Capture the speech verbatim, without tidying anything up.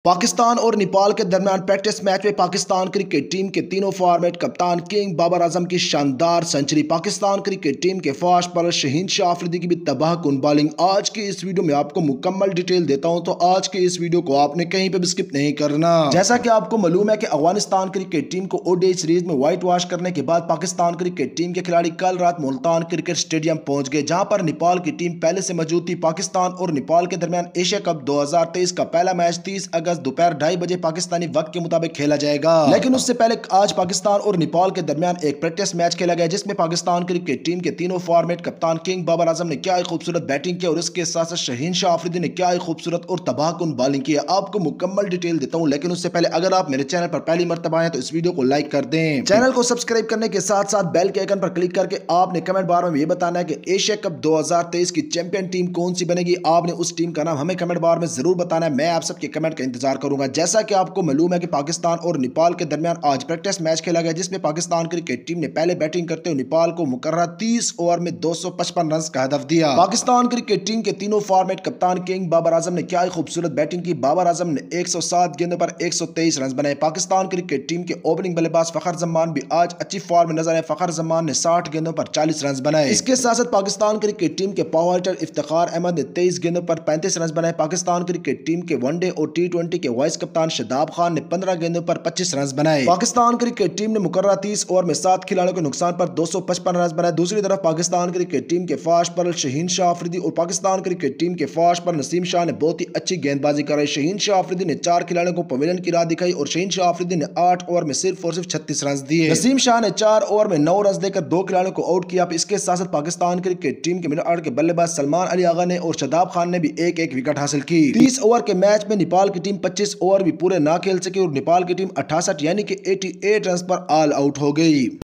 पाकिस्तान और नेपाल के दरमियान प्रैक्टिस मैच में पाकिस्तान क्रिकेट टीम के तीनों फॉर्मेट कप्तान किंग बाबर आजम की शानदार सेंचुरी। पाकिस्तान क्रिकेट टीम के फास्ट बॉलर शहीन शाह अफरीदी की भी तबाहकुन बॉलिंग। आज की इस वीडियो में आपको मुकम्मल डिटेल देता हूं, तो आज की इस वीडियो को आपने कहीं पे भी स्किप नहीं करना। जैसा कि आपको मालूम है कि अफगानिस्तान क्रिकेट टीम को ओडीआई सीरीज में व्हाइट वॉश करने के बाद पाकिस्तान क्रिकेट टीम के खिलाड़ी कल रात मुल्तान क्रिकेट स्टेडियम पहुंच गए, जहां पर नेपाल की टीम पहले से मौजूद थी। पाकिस्तान और नेपाल के दरमियान एशिया कप दो हजार तेईस का पहला मैच तीस अगस्त दोपहर ढाई बजे पाकिस्तानी वक्त के मुताबिक खेला जाएगा। लेकिन उससे पहले आज पाकिस्तान और नेपाल के दरमियान एक प्रैक्टिस मैच खेला गया, जिसमें पाकिस्तान क्रिकेट टीम के तीनों फॉर्मेट कप्तान किंग बाबर आजम ने क्या ही खूबसूरत बैटिंग की और इसके साथ साथ शहीन शाह अफरीदी ने क्या ही खूबसूरत और तबाहकुन बॉलिंग की। आपको मुकम्मल डिटेल देता हूं, लेकिन उससे पहले अगर आप मेरे चैनल पर पहली मर्तबा आए तो इस वीडियो को लाइक कर दें। चैनल को सब्सक्राइब करने के साथ साथ बेल के आइकन पर क्लिक करके आपने कमेंट बार में यह बताना है कि एशिया कप दो हजार तेईस की चैंपियन टीम कौन सी बनेगी। आपने उस टीम का नाम हमें कमेंट बार में जरूर बताना है। मैं आप सबके कमेंट का इंतजार करूंगा। जैसा कि आपको मालूम है कि पाकिस्तान और नेपाल के दरमियान आज प्रैक्टिस मैच खेला गया, जिसमें पाकिस्तान क्रिकेट टीम ने पहले बैटिंग करते हुए नेपाल को मुकर्रर तीस ओवर में दो सौ पचपन रन का हदफ दिया। पाकिस्तान क्रिकेट टीम के तीनों फॉर्मेट कप्तान किंग बाबर आजम ने क्या ही खूबसूरत बैटिंग की। बाबर आजम ने एक सौ सात गेंदों पर एक सौ तेईस रन बनाए। पाकिस्तान क्रिकेट टीम के ओपनिंग बल्लेबाज फखर जमान भी आज अच्छी फॉर्म में नजर आए। फखर जमान ने साठ गेंदों पर चालीस रन बनाए। इसके साथ साथ पाकिस्तान क्रिकेट टीम के पावर हिटर इफ्तिखार अहमद ने तेईस गेंदों पर पैंतीस रन बनाए। पाकिस्तान क्रिकेट टीम के वनडे और टी ट्वेंटी के वाइस कप्तान शादाब खान ने पंद्रह गेंदों पर पच्चीस रन बनाए। पाकिस्तान क्रिकेट टीम ने मुकर्रर तीस ओवर में सात खिलाड़ियों के नुकसान पर दो सौ पचपन रन बनाए। दूसरी तरफ पाकिस्तान क्रिकेट टीम के फास्ट बॉलर शहीन शाह अफरीदी और पाकिस्तान क्रिकेट टीम के फास्ट बॉलर नसीम शाह ने बहुत ही अच्छी गेंदबाजी कराई। शहीन शाह अफरीदी ने चार खिलाड़ियों को पवेलियन की राह दिखाई और शहीन शाह अफरीदी ने आठ ओवर में सिर्फ और सिर्फ छत्तीस रन दिए। नसीम शाह ने चार ओवर में नौ रन देकर दो खिलाड़ियों को आउट किया। इसके साथ साथ पाकिस्तान क्रिकेट टीम के मिडल ऑर्डर के बल्लेबाज सलमान अली आगा ने और शादाब खान ने भी एक एक विकेट हासिल की। तीस ओवर के मैच में नेपाल की टीम पच्चीस ओवर भी पूरे ना खेल सकी और नेपाल की टीम अठासठ यानी कि अठासी रन पर ऑल आउट हो गई।